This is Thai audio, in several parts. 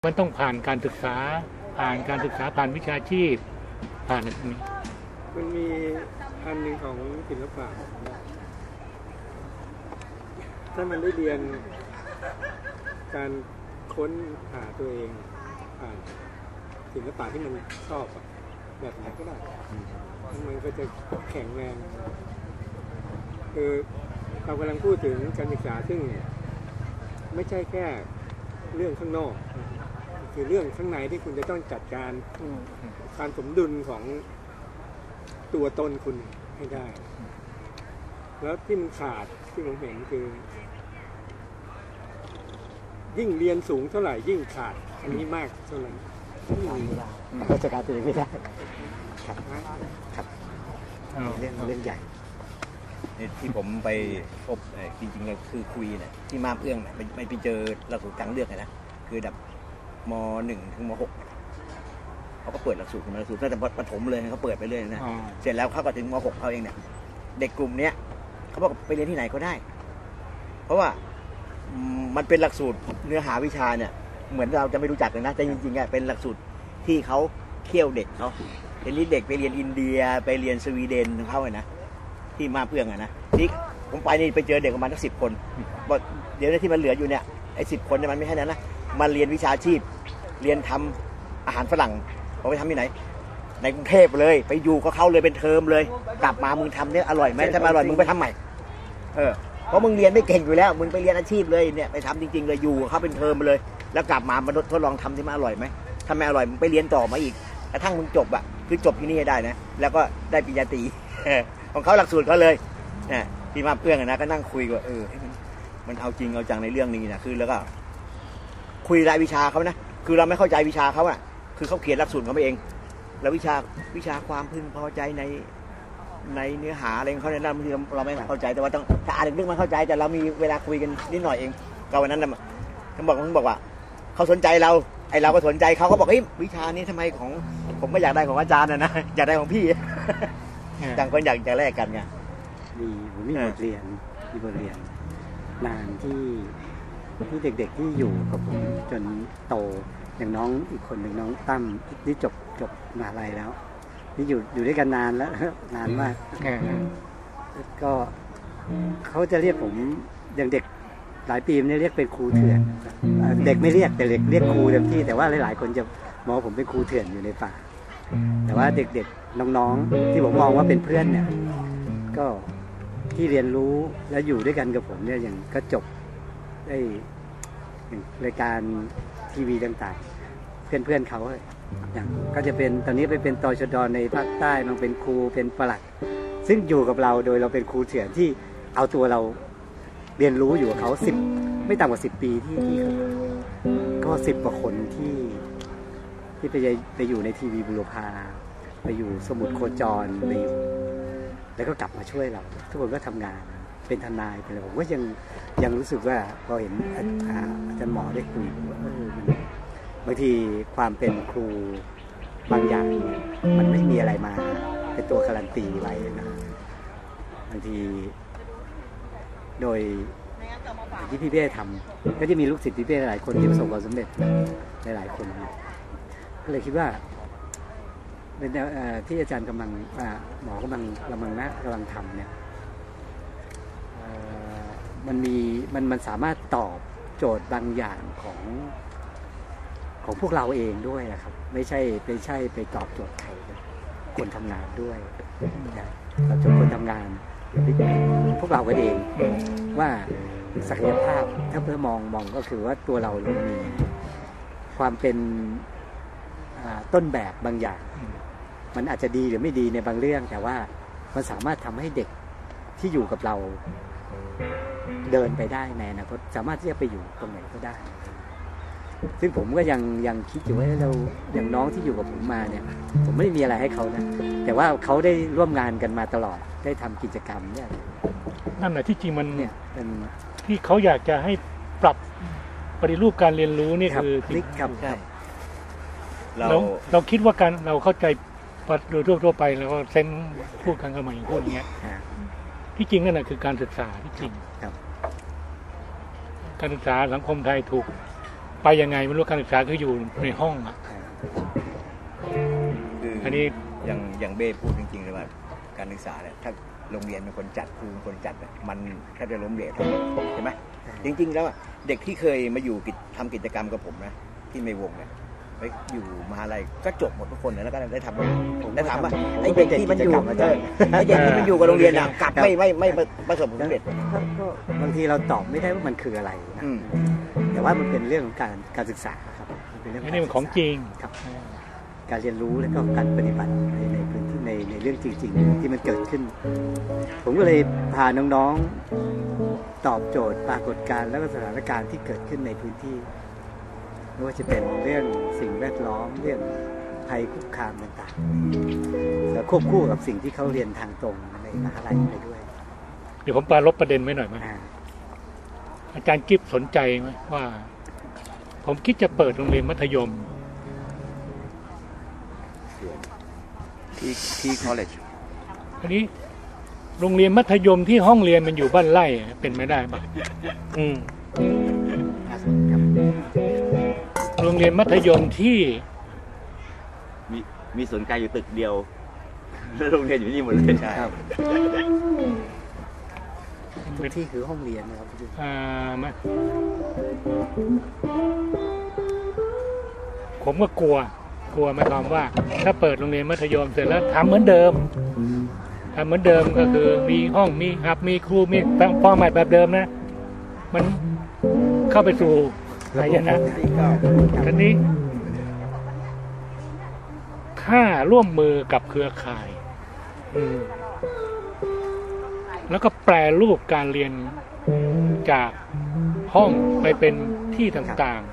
มันต้องผ่านการศึกษาผ่านวิชาชีพผ่านอะไรพวกนี้มันมีอันหนึ่งของศิลปะถ้ามันได้เรียนการค้นหาตัวเองผ่านศิลปะที่มันชอบแบบไหนก็ได้มันก็จะแข็งแรงคือเรากำลังพูดถึงการศึกษาซึ่งไม่ใช่แค่เรื่องข้างนอกคือเรื่องข้างในที่คุณจะต้องจัดการการสมดุลของตัวตนคุณให้ได้แล้วที่มันขาดที่ผมเห็นคือยิ่งเรียนสูงเท่าไหร่ยิ่งขาดอันนี้มากเท่าไหร่ราชการตัวเองไม่ได้ครับเรื่องใหญ่ที่ผมไปพบจริงๆคือคุยเนี่ยที่มาเอื้องเนี่ยไม่ไปเจอหลักสูตรกลางเลือกเลยนะคือแบบม.1 ถึงม.6เขาก็เปิดหลักสูตรมาหลักสูตรตั้งแต่ประถมเลยเขาเปิดไปเรื่อยนะเสร็จแล้วเขาก็ถึงม.6เขาเองเนี่ยเด็กกลุ่มเนี้ยเขาบอกไปเรียนที่ไหนก็ได้เพราะว่ามันเป็นหลักสูตรเนื้อหาวิชาเนี่ยเหมือนเราจะไม่รู้จักเลยนะแต่จริงๆเป็นหลักสูตรที่เขาเคี่ยวเด็กเขาเป็นเด็กไปเรียนอินเดียไปเรียนสวีเดนของเขาเลยนะที่มาเพื่องนะนี่ผมไปนี่ไปเจอเด็กประมาณสัก10 คนบอกเดี๋ยวที่มันเหลืออยู่เนี่ยไอ้10 คนเนี่ยมันไม่ใช่นั้นนะมาเรียนวิชาชีพเรียนทำอาหารฝรั่งเขาไปทำที่ไหนในกรุงเทพเลยไปอยู่ก็เข้าเลยเป็นเทอมเลยกลับมามึงทำเนี่ยอร่อยไหมถ้าไม่อร่อยมึงไปทำใหม่เพราะมึงเรียนไม่เก่งอยู่แล้วมึงไปเรียนอาชีพเลยเนี่ยไปทำจริงๆเลยอยู่เขาเป็นเทอมเลยแล้วกลับมาทดลองทำที่มันอร่อยไหมถ้าไม่อร่อยมึงไปเรียนต่อมาอีกกระทั่งมึงจบคือจบที่นี่ให้ได้นะแล้วก็ได้ปริญญาตรีของเขาหลักสูตรเขาเลยที่มาเพื่อนนะก็นั่งคุยว่ามันเอาจริงเอาจังในเรื่องนี้นะคือแล้วก็คุยรายวิชาเขานะคือเราไม่เข้าใจวิชาเขาคือเขาเขียนหลักสูตรเขาเองแล้ววิชาความพึงพอใจในเนื้อหาอะไรของเขาในนั้นบางทีเราไม่เข้าใจแต่ว่าต้องถ้าอ่านเรื่องมันเข้าใจแต่เรามีเวลาคุยกันนิดหน่อยเองก็วันนั้นเขาบอกว่าเขาสนใจเราเราก็สนใจเขาก็บอกวิชานี้ทำไมของผมก็อยากได้ของอาจารย์นะอยากได้ของพี่ต่างคนอยากจะแลกกันไงผมมีบทเรียนนานที่เด็กๆที่อยู่กับผมจนโตอย่างน้องอีกคนหนึ่งน้องตั้มที่จบมหาลัยแล้วนี่อยู่ด้วยกันนานแล้วนานมากก็เขาจะเรียกผมอย่างเด็กหลายปีนี่เรียกเป็นครูเถื่อนเด็กไม่เรียกแต่เด็กเรียกครูเต็มที่แต่ว่าหลายๆคนจะมองผมเป็นครูเถื่อนอยู่ในป่าแต่ว่าเด็กๆน้องๆที่ผมมองว่าเป็นเพื่อนเนี่ยก็ที่เรียนรู้แล้วอยู่ด้วยกันกับผมเนี่ยอย่างก็จบได้อย่างรายการทีวีต่างๆเพื่อนเขาอย่างก็จะเป็นตอนนี้ไปเป็นตชด.ในภาคใต้มันเป็นครูเป็นปลัดซึ่งอยู่กับเราโดยเราเป็นครูเถื่อนที่เอาตัวเราเรียนรู้อยู่กับเขาไม่ต่ำกว่า10 ปีที่ก็10 กว่าคนที่ไปอยู่ในทีวีบุรพาไปอยู่สมุทรโคจรไปอยู่แล้วก็กลับมาช่วยเราทุกคนก็ทำงานเป็นทนายเป็นอะไรผมก็ยังรู้สึกว่าพอเห็นอาจารย์หมอได้คุยว่าบางทีความเป็นครูบางอย่างมันไม่มีอะไรมาเป็นตัวการันตีไว้นะบางทีโดยที่พี่เบ้ทำก็จะมีลูกศิษย์พี่เบ้หลายคนที่ประสบความสำเร็จหลายคนก็เลยคิดว่าเป็นที่อาจารย์กำลังหมอกำลังทำเนี่ยมันสามารถตอบโจทย์บางอย่างของพวกเราเองด้วยนะครับไม่ใช่ไปตอบโจทย์ใครคนทำงานด้วยตอบโจทย์คนทำงานพวกเราเองว่าศักยภาพถ้าเพื่อมองก็คือว่าตัวเรามีความเป็นต้นแบบบางอย่างมันอาจจะดีหรือไม่ดีในบางเรื่องแต่ว่ามันสามารถทำให้เด็กที่อยู่กับเราเดินไปได้ในอนาคตสามารถที่จะไปอยู่ตรงไหนก็ได้ซึ่งผมก็ยังคิดอยู่ว่าเราอย่างน้องที่อยู่กับผมมาเนี่ยผมไม่ได้มีอะไรให้เขานะแต่ว่าเขาได้ร่วมงานกันมาตลอดได้ทำกิจกรรมเนี่ยนั่นแหละที่จริงมันเนี่ยเป็นที่เขาอยากจะให้ปรับปฏิรูปการเรียนรู้นี่คือครับเราคิดว่าการเราเข้าใจโดยทั่วไปแล้วก็เซนพูดกันกันมาอย่างพูดอย่างเงี้ยที่จริงนั่นแหละคือการศึกษาที่จริงการศึกษาสังคมไทยถูกไปยังไงไม่รู้การศึกษาคืออยู่ในห้องอ่ะคืออันนี้อย่างเบ้พูดจริงๆเลยว่าการศึกษาเนี่ยถ้าโรงเรียนเป็นคนจัดครูเป็นคนจัดเนี่ยมันแทบจะล้มเหลวใช่ไหมจริงๆแล้วอะเด็กที่เคยมาอยู่ทำกิจกรรมกับผมนะที่ในวงเนี่ยไปอยู่มหาลัยก็จบหมดทุกคนนะแล้วก็ได้ทำงานได้ถามว่าไอ้เด็กที่มันอยู่ไอ้เด็กที่มันอยู่กับโรงเรียนอะกลับไม่ประสบความสำเร็จก็บางทีเราตอบไม่ได้ว่ามันคืออะไรนะแต่ว่ามันเป็นเรื่องของการศึกษาครับมันเป็นเรื่องอันนี้มันของจริงครับการเรียนรู้แล้วก็การปฏิบัติในพื้นที่ในเรื่องจริงๆที่มันเกิดขึ้น ผมก็เลยพาน้องๆตอบโจทย์ปรากฏการณ์แล้วก็สถานการณ์ที่เกิดขึ้นในพื้นที่ไม่ว่าจะเป็นเรื่องสิ่งแวดล้อมเรื่องภัยคุกคามต่างๆแล้วควบคู่กับสิ่งที่เขาเรียนทางตรงในมหาลัยไปด้วยเดี๋ยวผมปาลบประเด็นไว้หน่อยไหมอาจารย์กิฟสนใจไหมว่า ผมคิดจะเปิดโรงเรียนมัธยมที่ college อันนี้โรงเรียนมัธยมที่ห้องเรียนมันอยู่บ้านไร่เป็นไม่ได้ปะโรงเรียนมัธยมที่มีศูนย์กลางอยู่ตึกเดียวแล้วโรงเรียนอยู่นี่หมดเลยใช่ครับทุกที่คือห้องเรียนนะครับผมก็กลัวหมายความว่าถ้าเปิดโรงเรียนมัธยมเสร็จแล้วทำเหมือนเดิมก็คือมีห้องมีอับมีครูมีฟอร์แมตแบบเดิมนะมันเข้าไปสู่หายนะทีนี้ถ้าร่วมมือกับเครือข่ายแล้วก็แปรรูปการเรียนจากห้องไปเป็นที่ต่าง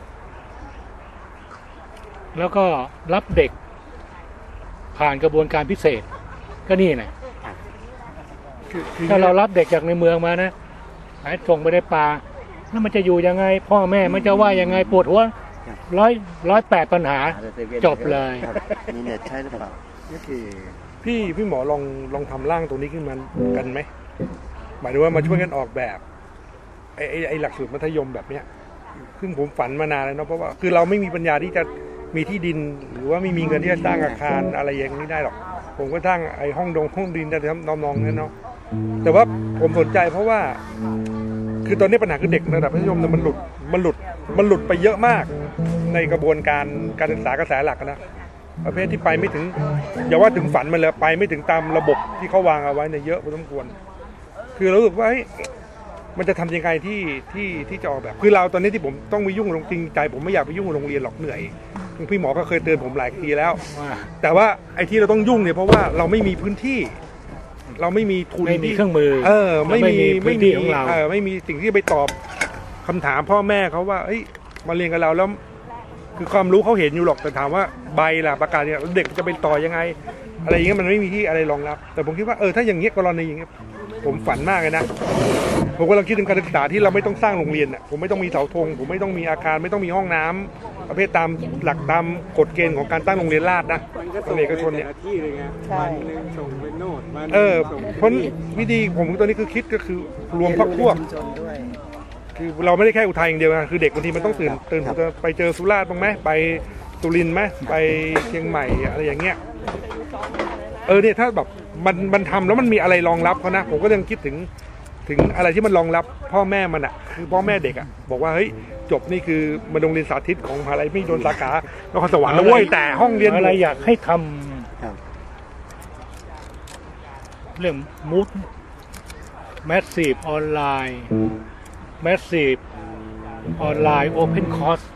ๆแล้วก็รับเด็กผ่านกระบวนการพิเศษก็นี่นะถ้าเรารับเด็กจากในเมืองมานะส่งไปในป่าแล้วมันจะอยู่ยังไงพ่อแม่มันจะว่ายังไงปวดหัว108ปัญหาจบเลยมีเน็ตใช่หรือเปล่าก็คือพี่หมอลองทำร่างตรงนี้ขึ้นมากันไหมหมายถึงว่ามาช่วยกันออกแบบไอ้หลักสูตรมัธยมแบบเนี้ยซึ่งผมฝันมานานแล้วเนาะเพราะว่าคือเราไม่มีปัญญาที่จะมีที่ดินหรือว่าไม่มีเงินที่จะสร้างอาคารอะไรอย่างนี้ได้หรอกผมก็สร้างไอ้ห้องดินแต่น้องๆนั่นเนาะแต่ว่าผมสนใจเพราะว่าคือตอนนี้ปัญหาคือเด็กระดับมัธยมเนี่ยมันหลุดไปเยอะมากในกระบวนการศึกษากระแสหลักนะประเภทที่ไปไม่ถึงอย่าว่าถึงฝันมันเลยไปไม่ถึงตามระบบที่เขาวางเอาไว้เนี่ยเยอะพอสมควรคือเรารู้สึกว่ามันจะทำยังไงที่จะออกแบบคือเราตอนนี้ที่ผมต้องไปยุ่งลงจริงใจผมไม่อยากไปยุ่งกับโรงเรียนหรอกเหนื่อยพี่หมอก็เคยเตือนผมหลายทีแล้วแต่ว่าไอ้ที่เราต้องยุ่งเนี่ยเพราะว่าเราไม่มีพื้นที่เราไม่มีทุนไม่มีเครื่องมือไม่มีพื้นที่ของเราไม่มีสิ่งที่ไปตอบคำถามพ่อแม่เขาว่ามาเรียนกับเราแล้วคือความรู้เขาเห็นอยู่หรอกแต่ถามว่าใบล่ะประกาศเนี่ยเด็กจะไปต่อยังไงอะไรอย่างเงี้ยมันไม่มีที่อะไรรองรับแต่ผมคิดว่าถ้าอย่างเงี้ยกรณีอย่างเงี้ยผมฝันมากเลยนะผมกำลังคิดถึงการศึกษาที่เราไม่ต้องสร้างโรงเรียนอ่ะผมไม่ต้องมีเสาธงผมไม่ต้องมีอาคารไม่ต้องมีห้องน้ำประเภทตามหลักตามกฎเกณฑ์ของการตั้งโรงเรียนราษฎร์นะเอกชนเนี่ยที่เลยไงวันนึงส่งไปโน่นเพราะวิธีผมตอนนี้คือคิดก็คือรวมพรรคพวกคือเราไม่ได้แค่อุทัยอย่างเดียวนะคือเด็กบางทีมันต้องตื่นไปเจอสุราษฎร์บ้างไหมไปสุรินทร์ไหมไปเชียงใหม่อะไรอย่างเงี้ยเนี่ยถ้าแบบมันทำแล้วมันมีอะไรรองรับเขานะผมก็ยังคิดถึงอะไรที่มันรองรับพ่อแม่มันอ่ะคือพ่อแม่เด็กอ่ะบอกว่าเฮ้ยจบนี่คือมันโรงเรียนสาธิตของมหาลัยไม่โดนสาขานครสวรรค์นะเว้ยแต่ห้องเรียนอะไรอยากให้ทำเรื่องมูดแมสซีฟออนไลน์แมสซีฟออนไลน์โอเพนคอร์ส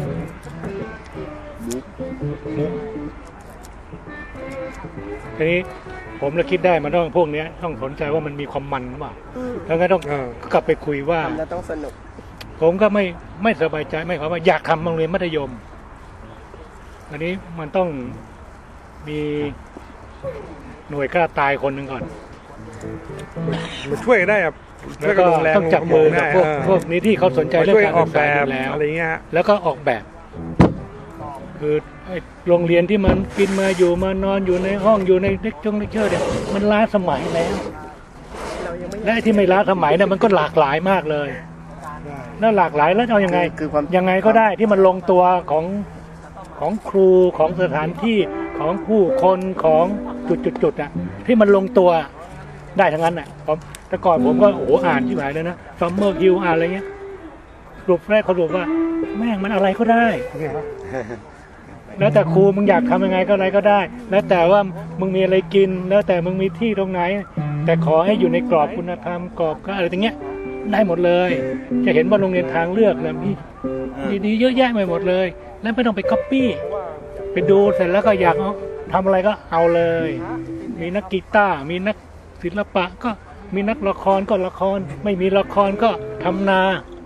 ทีนี้ผมเลยคิดได้มันต้องพวกนี้ต้องสนใจว่ามันมีความมันหรือเปล่าแล้วก็ต้องกลับไปคุยว่าแล้วต้องสนุกผมก็ไม่สบายใจไม่ความว่าอยากทำโรงเรียนมัธยมอันนี้มันต้องมีหน่วยกล้าตายคนหนึ่งก่อนมาช่วยได้ครับแล้วก็ต้องจับมือกับพวกนี้ที่เขาสนใจเรื่องการออกแบบแล้วอะไรเงี้ยแล้วก็ออกแบบคือโรงเรียนที่มันกินมาอยู่มานอนอยู่ในห้องอยู่ในเลคเชอร์เนี่ยมันล้าสมัยแล้วและที่ไม่ล้าสมัยเนี่ยมันก็หลากหลายมากเลยแล้วหลากหลายแล้วเอายังไงคือความยังไงก็ได้ที่มันลงตัวของครูของสถานที่ของผู้คนของจุดอ่ะที่มันลงตัวได้ทั้งนั้นอ่ะผมแต่ก่อนผมก็โอ้โหอ่านที่ไหนเลยนะซัมเมอร์ฮิลอ่านอะไรเงี้ยสรุปแรกเขาบอกว่าแม่งมันอะไรก็ได้ แล้วแต่ครูมึงอยากทำยังไงก็อะไรก็ได้ แล้วแต่ว่ามึงมีอะไรกินแล้วแต่มึงมีที่ตรงไหน แต่ขอให้อยู่ในกรอบคุณธรรมกรอบก็อะไรอย่างเงี้ยได้หมดเลย จะเห็นว่าโรงเรียนทางเลือกนะมีดีๆเยอะแยะไปหมดเลย แล้วไม่ต้องไปก๊อปปี้ไปดูเสร็จแล้วก็อยากทำอะไรก็เอาเลย มีนักกีตาร์มีนักศิลปะก็มีนักละครก็ละครไม่มีละครก็ทำนา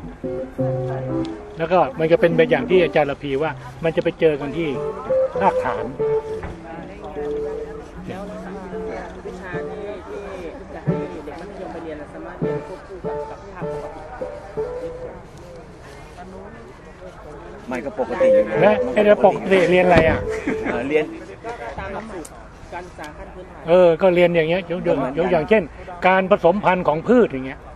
แล้วก็มันจะเป็นแบบอย่างที่อาจารย์ละพีว่ามันจะไปเจอกันที่รากฐานแล้ววิชาที่จะให้เด็กมัธยมไปเรียนสามารถเรียนควบคู่กับภาคปกติมันก็ปกติอยู่และไอ้เรื่องปกติเรียนอะไรอ่ะเรียนก็ตามหลักสูตรการศึกษาขั้นพื้นฐานก็เรียนอย่างเงี้ยยกอย่างเช่น การผสมพันธุ์ของพืชอย่างเงี้ย